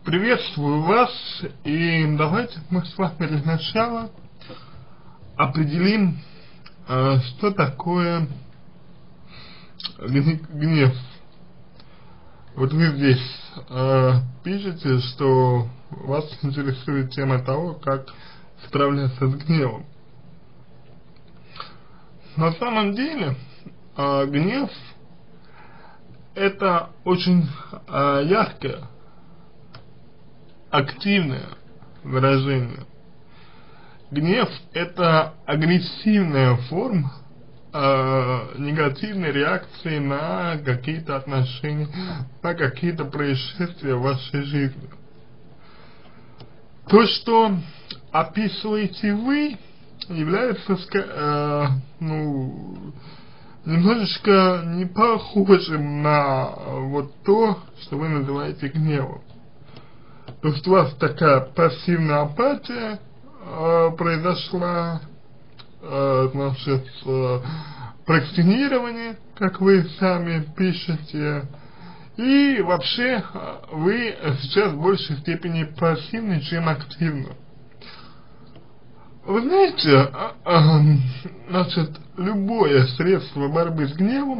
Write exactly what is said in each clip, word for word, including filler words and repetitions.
Приветствую вас, и давайте мы с вами для начала определим, э, что такое гнев. Вот вы здесь э, пишете, что вас интересует тема того, как справляться с гневом. На самом деле э, гнев это очень э, яркое, активное выражение. Гнев это агрессивная форма э, негативной реакции на какие-то отношения, на какие-то происшествия в вашей жизни. То, что описываете вы, является э, ну, немножечко не похожим на вот то, что вы называете гневом. То есть у вас такая пассивная апатия э, произошла, э, значит, э, прокрастинирование, как вы сами пишете, и вообще вы сейчас в большей степени пассивны, чем активны. Вы знаете, э, э, значит, любое средство борьбы с гневом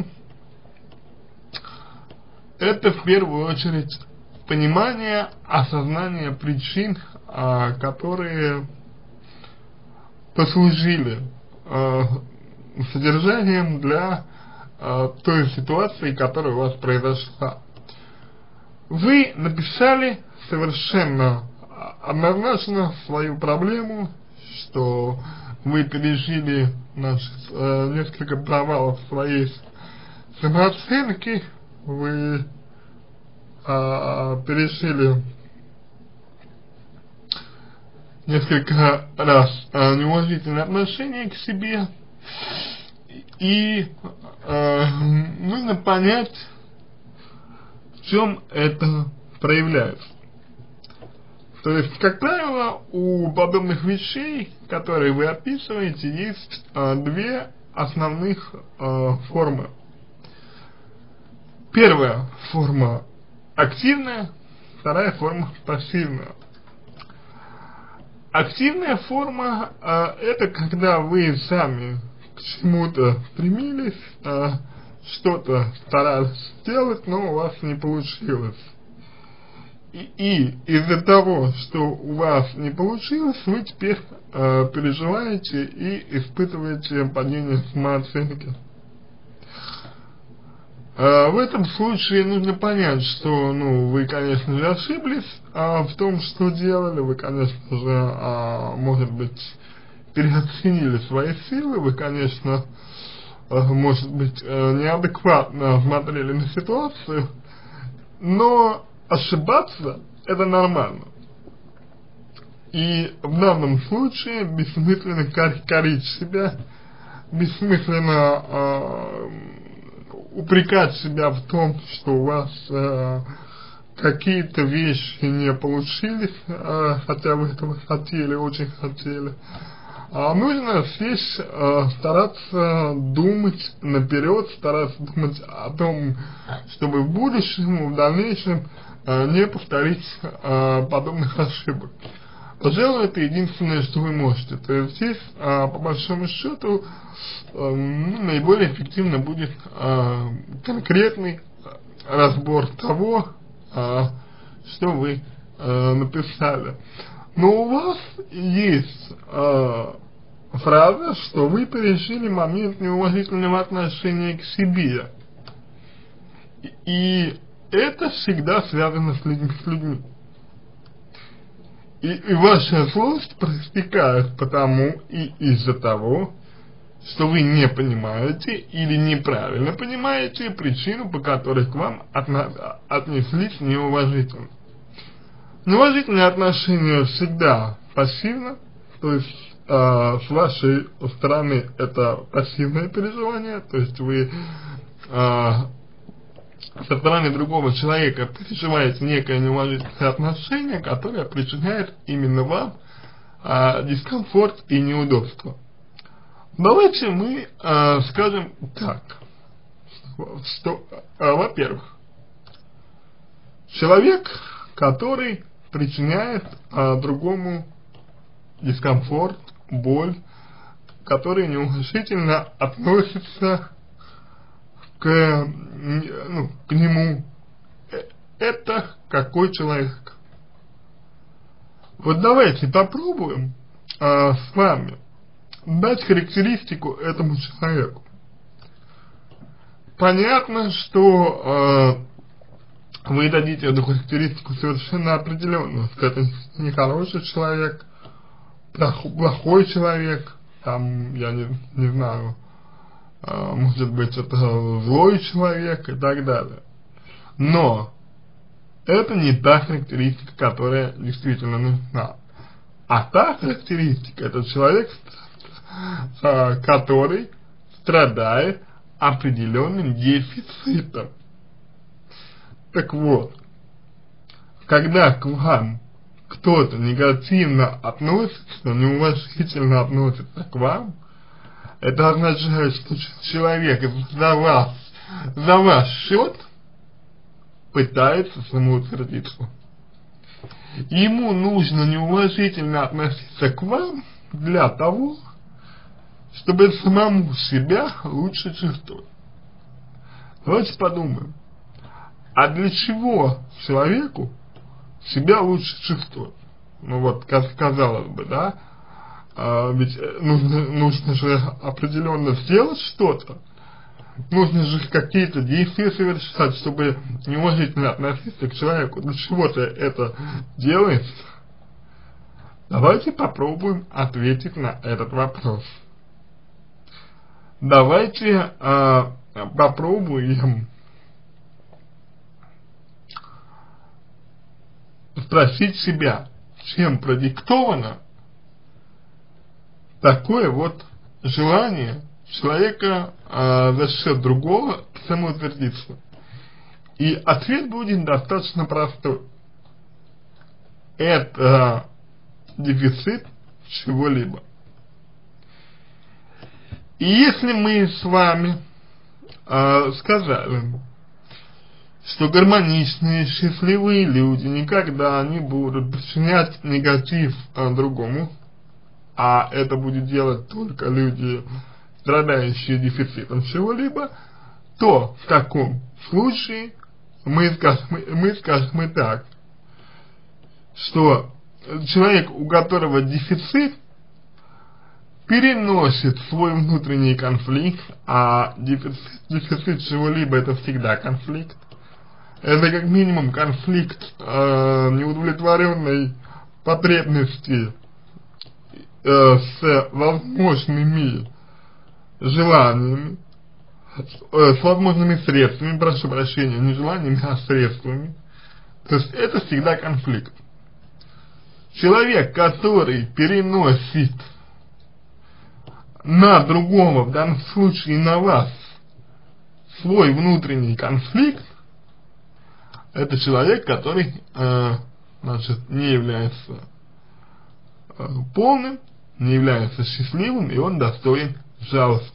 это в первую очередь понимание, осознание причин, а, которые послужили а, содержанием для а, той ситуации, которая у вас произошла. Вы написали совершенно однозначно свою проблему, что вы пережили значит, а, несколько провалов своей самооценки, вы А, пережили несколько раз а, неуважительное отношение к себе, и а, нужно понять, в чем это проявляется. То есть, как правило, у подобных вещей, которые вы описываете, есть а, две основных а, формы. Первая форма активная, вторая форма пассивная. Активная форма э, это когда вы сами к чему-то стремились, э, что-то старались сделать, но у вас не получилось. И, и из-за того, что у вас не получилось, вы теперь э, переживаете и испытываете падение самооценки. В этом случае нужно понять, что, ну, вы, конечно же, ошиблись а, в том, что делали, вы, конечно же, а, может быть, переоценили свои силы, вы, конечно, а, может быть, неадекватно смотрели на ситуацию, но ошибаться это нормально. И в данном случае бессмысленно корить себя, бессмысленно а, упрекать себя в том, что у вас э, какие-то вещи не получились, э, хотя вы этого хотели, очень хотели. А нужно здесь э, стараться думать наперед, стараться думать о том, чтобы в будущем, в дальнейшем э, не повторить э, подобных ошибок. Пожалуй, это единственное, что вы можете. То есть здесь, а, по большому счету, а, наиболее эффективно будет а, конкретный разбор того, а, что вы а, написали. Но у вас есть а, фраза, что вы пережили момент неуважительного отношения к себе. И это всегда связано с людьми. С людьми. И, и ваша злость проистекает потому и из-за того, что вы не понимаете или неправильно понимаете причину, по которой к вам отна- отнеслись неуважительно. Неуважительное отношение всегда пассивно, то есть э, с вашей стороны это пассивное переживание, то есть вы э, со стороны другого человека переживаете некое неуважительное отношение, которое причиняет именно вам а, дискомфорт и неудобство. Давайте мы а, скажем так, что, а, во-первых, человек, который причиняет а, другому дискомфорт, боль, которые неуважительно относятся к, ну, к нему. Это какой человек? Вот давайте попробуем а, с вами дать характеристику этому человеку. Понятно, что э, вы дадите эту характеристику совершенно определенную. Это не хороший человек, плохой человек, там, я не, не знаю, э, может быть, это злой человек и так далее. Но это не та характеристика, которая действительно нужна. А та характеристика — это человек, э, который страдает определенным дефицитом. Так вот, когда к вам кто-то негативно относится, неуважительно относится к вам, это означает, что человек за вас, за ваш счет пытается самоутвердиться. Ему нужно неуважительно относиться к вам для того, чтобы самому себя лучше чувствовать. Давайте подумаем, а для чего человеку себя лучше чувствовать? Ну вот, как казалось бы, да, а, ведь нужно, нужно же определенно сделать что-то, нужно же какие-то действия совершать, чтобы неуважительно относиться к человеку. Для чего-то это делается. Давайте попробуем ответить на этот вопрос. Давайте э, попробуем спросить себя, чем продиктовано такое вот желание человека э, за счет другого самоутвердиться. И ответ будет достаточно простой. Это дефицит чего-либо. И если мы с вами э, сказали, что гармоничные, счастливые люди никогда не будут причинять негатив э, другому, а это будет делать только люди, страдающие дефицитом чего-либо, то в таком случае мы скажем, мы скажем и так, что человек, у которого дефицит, переносит свой внутренний конфликт, а дефицит, дефицит чего-либо — это всегда конфликт. Это как минимум конфликт э, неудовлетворенной потребности э, с возможными желаниями, э, с возможными средствами, прошу прощения, не желаниями, а средствами. То есть это всегда конфликт. Человек, который переносит на другого, в данном случае на вас, свой внутренний конфликт, это человек, который э, значит, не является э, полным, не является счастливым, и он достоин жалости.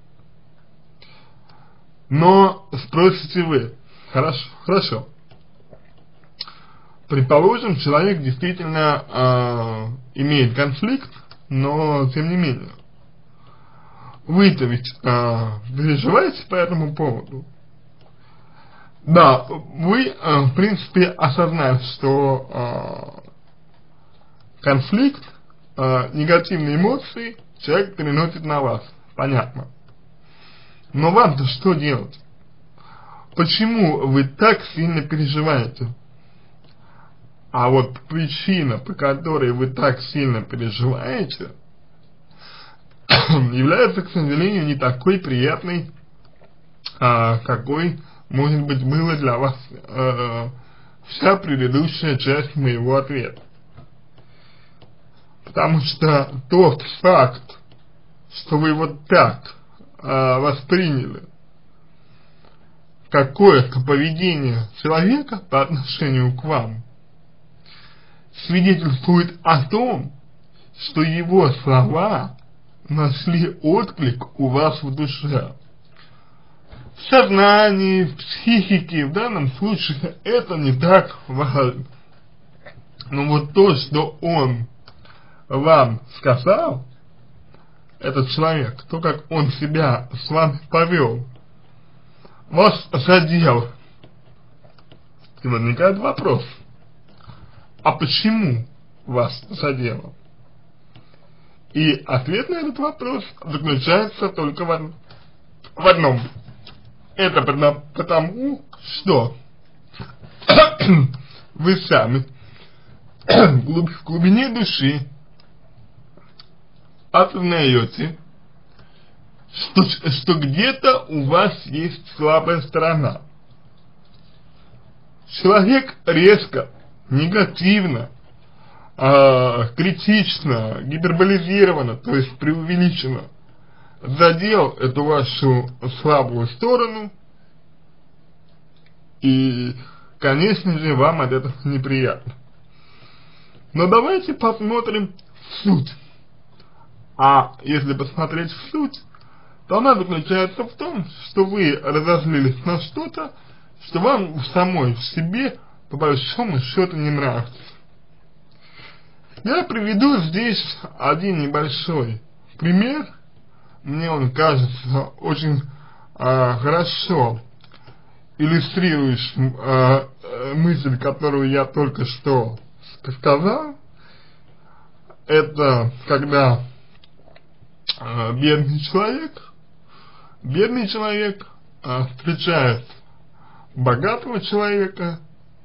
Но спросите вы, хорошо, хорошо, предположим, человек действительно э, имеет конфликт, но тем не менее, вы-то ведь э, переживаете по этому поводу? Да, вы, э, в принципе, осознали, что э, конфликт, э, негативные эмоции человек переносит на вас, понятно. Но вам-то что делать? Почему вы так сильно переживаете? А вот причина, по которой вы так сильно переживаете, является, к сожалению, не такой приятной, а, какой, может быть, было для вас а, вся предыдущая часть моего ответа. Потому что тот факт, что вы вот так а, восприняли какое-то поведение человека по отношению к вам, свидетельствует о том, что его слова нашли отклик у вас в душе. В сознании, в психике, в данном случае это не так важно. Но вот то, что он вам сказал, этот человек, то, как он себя с вами повел, вас задел. И возникает вопрос, а почему вас задело? И ответ на этот вопрос заключается только в, од... в одном. Это потому, потому что вы сами в глубине души осознаете, что, что где-то у вас есть слабая сторона. Человек резко, негативно, э, критично, гиперболизированно, то есть преувеличенно задел эту вашу слабую сторону, и, конечно же, вам от этого неприятно. Но давайте посмотрим в суть. А если посмотреть в суть, то она заключается в том, что вы разозлились на что-то, что вам в самой в себе по большому счету не нравится. Я приведу здесь один небольшой пример. Мне он кажется очень э, хорошо иллюстрирующим э, мысль, которую я только что сказал. Это когда э, бедный человек, бедный человек э, встречает богатого человека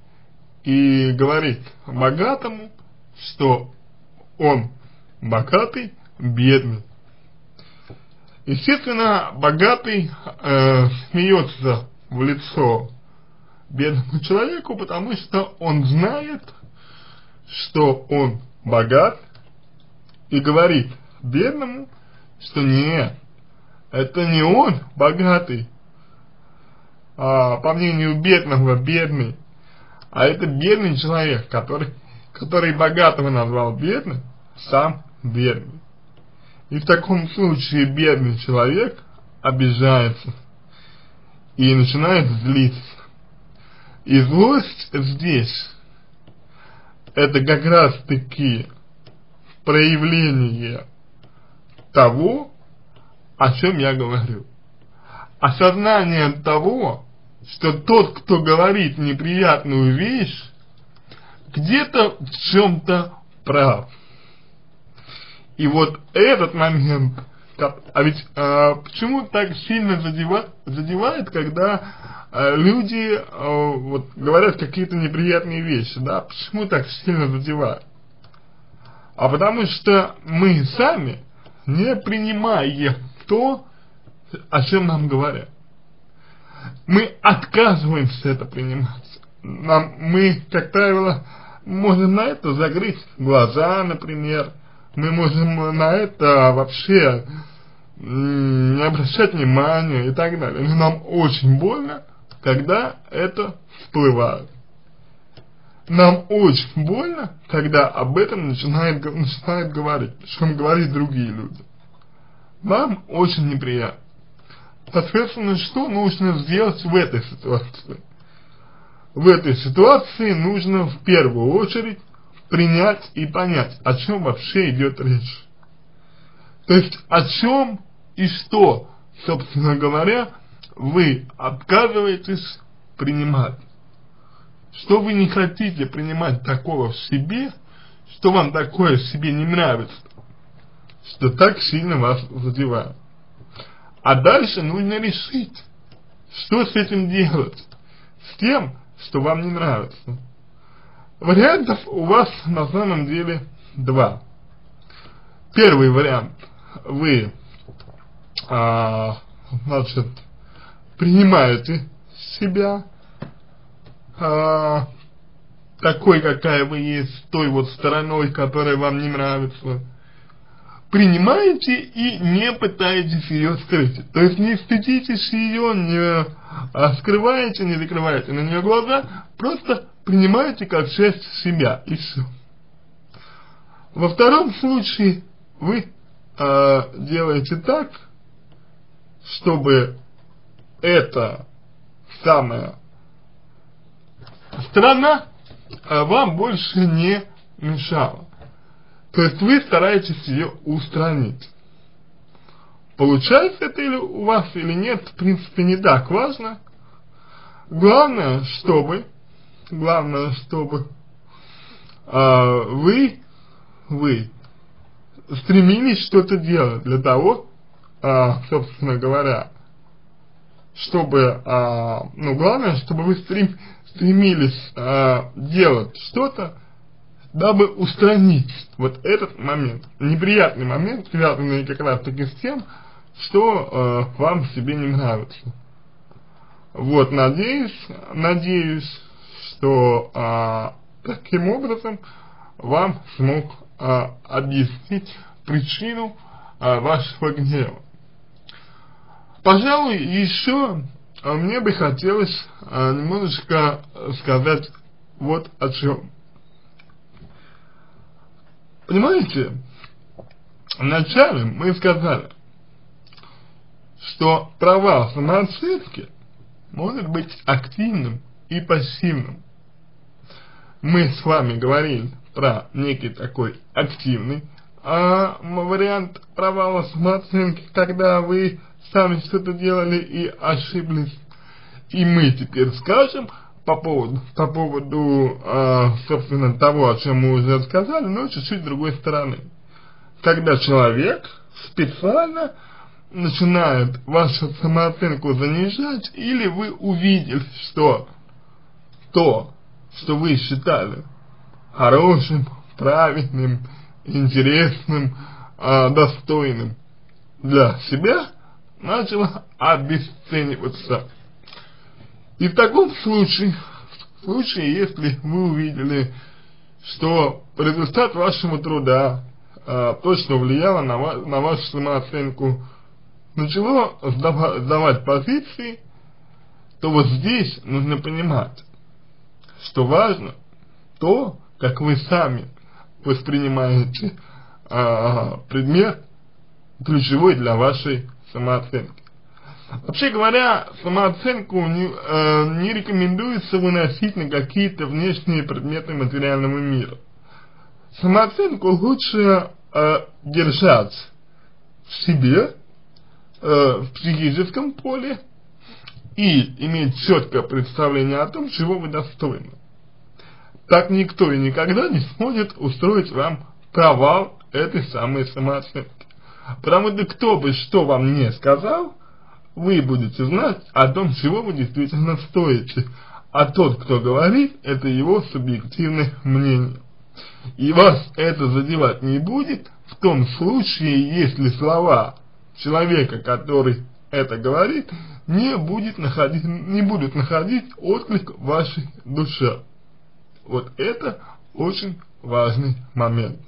и говорит богатому, что он богатый, бедный. Естественно, богатый э, смеется в лицо бедному человеку, потому что он знает, что он богат, и говорит бедному, что нет, это не он богатый, а, по мнению бедного, бедный, а это бедный человек, который, который богатого назвал бедным, сам бедный. И в таком случае бедный человек обижается и начинает злиться. И злость здесь это как раз таки проявление того, о чем я говорю. Осознание того, что тот, кто говорит неприятную вещь, где-то в чем-то прав. И вот этот момент, а ведь а, почему так сильно задевает, задевает когда а, люди а, вот, говорят какие-то неприятные вещи, да, почему так сильно задевает? А потому что мы сами не принимаем то, о чем нам говорят. Мы отказываемся это принимать. Нам, мы, как правило, можем на это закрыть глаза, например. Мы можем на это вообще не обращать внимания и так далее. Но нам очень больно, когда это всплывает. Нам очень больно, когда об этом начинает, начинает говорить, причем говорить другие люди. Нам очень неприятно. Соответственно, что нужно сделать в этой ситуации? В этой ситуации нужно в первую очередь принять и понять, о чем вообще идет речь. То есть, о чем и что, собственно говоря, вы отказываетесь принимать. Что вы не хотите принимать такого в себе, что вам такое в себе не нравится, что так сильно вас задевает. А дальше нужно решить, что с этим делать, с тем, что вам не нравится. Вариантов у вас на самом деле два. Первый вариант. Вы, а, значит, принимаете себя а, такой, какая вы есть, той вот стороной, которая вам не нравится. Принимаете и не пытаетесь ее скрыть. То есть не стыдитесь ее, не а, скрываете, не закрываете на нее глаза, просто принимаете как часть себя, и все. Во втором случае вы э, делаете так, чтобы эта самая сторона э, вам больше не мешала. То есть вы стараетесь ее устранить. Получается это или у вас или нет, в принципе, не так важно. Главное, чтобы, главное, чтобы э, вы, вы стремились что-то делать для того, э, собственно говоря, чтобы, э, ну, главное, чтобы вы стрем, стремились э, делать что-то, дабы устранить вот этот момент, неприятный момент, связанный как раз таки с тем, что э, вам в себе не нравится. Вот, надеюсь, надеюсь, что э, таким образом вам смог э, объяснить причину э, вашего гнева. Пожалуй, еще э, мне бы хотелось э, немножечко сказать вот о чем. Понимаете, вначале мы сказали, что провал самооценки может быть активным и пассивным. Мы с вами говорили про некий такой активный а, вариант провала самооценки, когда вы сами что-то делали и ошиблись. И мы теперь скажем по поводу, по поводу э, собственно, того, о чем мы уже сказали, но чуть-чуть с другой стороны. Когда человек специально начинает вашу самооценку занижать, или вы увидели, что то, что вы считали хорошим, правильным, интересным, э, достойным для себя, начало обесцениваться. И в таком случае, в случае, если вы увидели, что результат вашего труда, э, то, что влияло на, ва на вашу самооценку, начало сдавать, сдавать позиции, то вот здесь нужно понимать, что важно то, как вы сами воспринимаете э, предмет, ключевой для вашей самооценки. Вообще говоря, самооценку не, э, не рекомендуется выносить на какие-то внешние предметы материального мира. Самооценку лучше э, держать в себе, э, в психическом поле, и иметь четкое представление о том, чего вы достойны. Так никто и никогда не сможет устроить вам провал этой самой самооценки. Потому что кто бы что вам не сказал, вы будете знать о том, чего вы действительно стоите. А тот, кто говорит, это его субъективное мнение. И вас это задевать не будет в том случае, если слова человека, который это говорит, не, будет находить, не будут находить отклик в вашей душе. Вот это очень важный момент.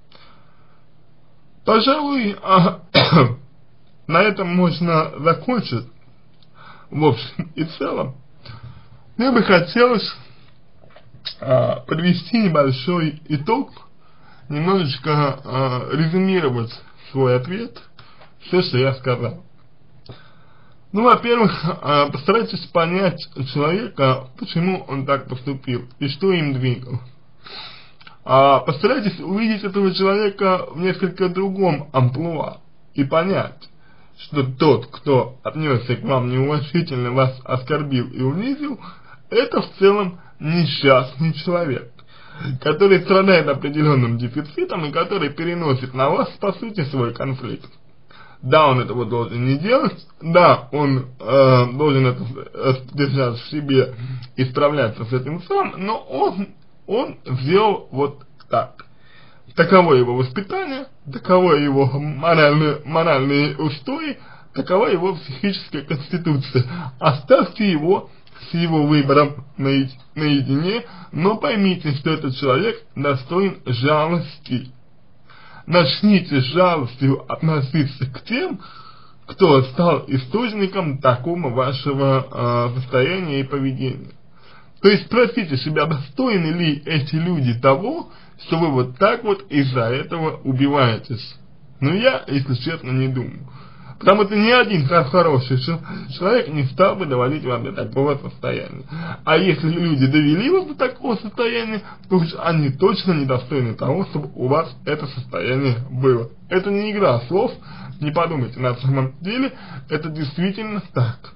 Пожалуй, а, на этом можно закончить. В общем и целом, мне бы хотелось а, подвести небольшой итог, немножечко а, резюмировать свой ответ, все, что я сказал. Ну, во-первых, а, постарайтесь понять человека, почему он так поступил и что им двигало. А, постарайтесь увидеть этого человека в несколько другом амплуа и понять, что тот, кто отнесся к вам неуважительно, вас оскорбил и унизил, это в целом несчастный человек, который страдает определенным дефицитом и который переносит на вас, по сути, свой конфликт. Да, он этого должен не делать, да, он э, должен это э, держать в себе и справляться с этим сам, но он, он сделал вот так. Таково его воспитание, таково его моральные, моральные устои, такова его психическая конституция. Оставьте его с его выбором наедине, но поймите, что этот человек достоин жалости. Начните с жалостью относиться к тем, кто стал источником такого вашего э, состояния и поведения. То есть спросите себя, достойны ли эти люди того, что вы вот так вот из-за этого убиваетесь. Но я, если честно, не думаю. Потому что ни один хороший человек не стал бы доводить вас до такого состояния. А если люди довели вас до такого состояния, то они точно недостойны того, чтобы у вас это состояние было. Это не игра слов, не подумайте, на самом деле это действительно так.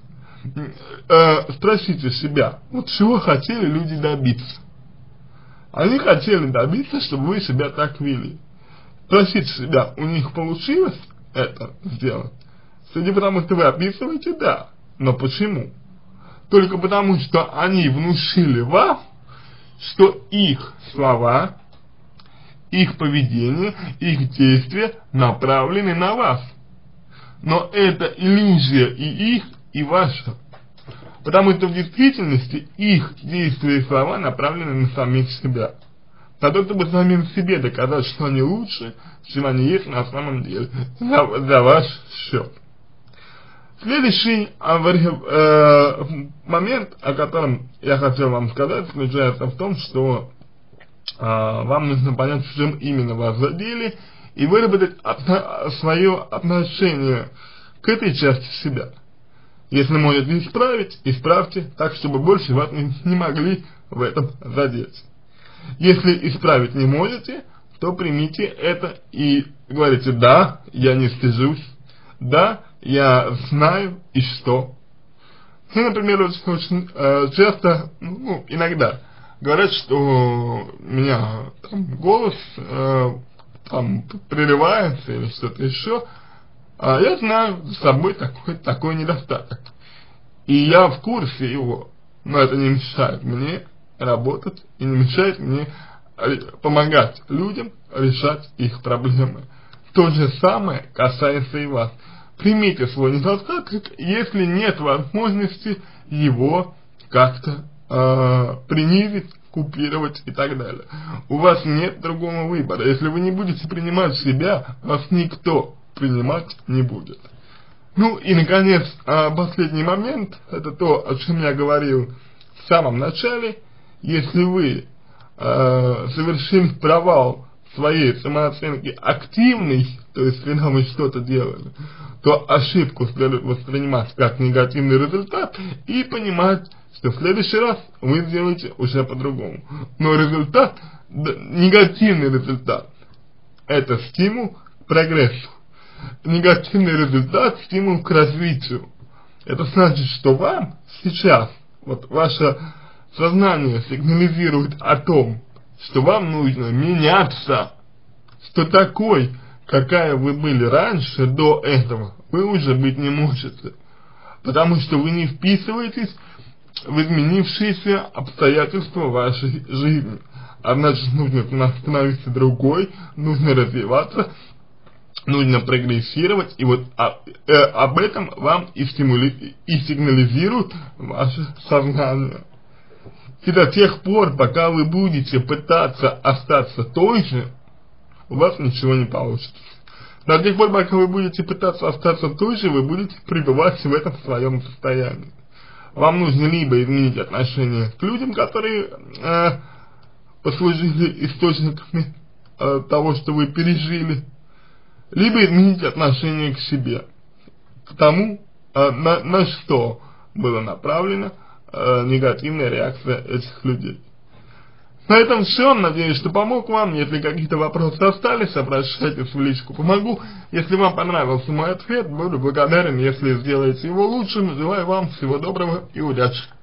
Э, спросите себя, вот чего хотели люди добиться? Они хотели добиться, чтобы вы себя так вели. Спросите себя, у них получилось это сделать? Судя по тому, что вы описываете, да. Но почему? Только потому, что они внушили вам, что их слова, их поведение, их действия направлены на вас. Но это иллюзия и их, и ваша. Потому что в действительности их действия и слова направлены на самих себя. На то, чтобы самим себе доказать, что они лучше, чем они есть на самом деле. За, за ваш счет. Следующий э, момент, о котором я хотел вам сказать, заключается в том, что э, вам нужно понять, в чем именно вас задели, и выработать отно свое отношение к этой части себя. Если можете исправить, исправьте так, чтобы больше вас не, не могли в этом задеть. Если исправить не можете, то примите это и говорите: да, я не стыжусь, да, я знаю и что. И, например, очень, очень э, часто, ну, иногда говорят, что у меня там голос э, там прерывается или что-то еще, а я знаю за собой такой, такой недостаток. И я в курсе его, но это не мешает мне работать и не мешает мне помогать людям решать их проблемы. То же самое касается и вас. Примите свой недостаток, если нет возможности его как-то э, принизить, купировать и так далее. У вас нет другого выбора. Если вы не будете принимать себя, вас никто принимать не будет. Ну и, наконец, э, последний момент, это то, о чем я говорил в самом начале. Если вы э, совершили провал своей самооценки активной, то есть когда вы что-то делали, то ошибку следует воспринимать как негативный результат и понимать, что в следующий раз вы сделаете уже по-другому. Но результат, негативный результат, это стимул к прогрессу. Негативный результат – стимул к развитию. Это значит, что вам сейчас, вот ваше сознание сигнализирует о том, что вам нужно меняться, что такой, какая вы были раньше, до этого, вы уже быть не можете. Потому что вы не вписываетесь в изменившиеся обстоятельства вашей жизни. А значит, нужно становиться другой, нужно развиваться, нужно прогрессировать. И вот а, э, об этом вам и, стимули, и сигнализирует ваше сознание. И до тех пор, пока вы будете пытаться остаться той же, у вас ничего не получится. До тех пор, пока вы будете пытаться остаться той же, вы будете пребывать в этом своем состоянии. Вам нужно либо изменить отношение к людям, которые э, послужили источниками э, того, что вы пережили, либо изменить отношение к себе, к тому, э, на, на что было направлено э, негативная реакция этих людей. На этом все. Надеюсь, что помог вам. Если какие-то вопросы остались, обращайтесь в личку, помогу. Если вам понравился мой ответ, буду благодарен, если сделаете его лучшим. Желаю вам всего доброго и удачи.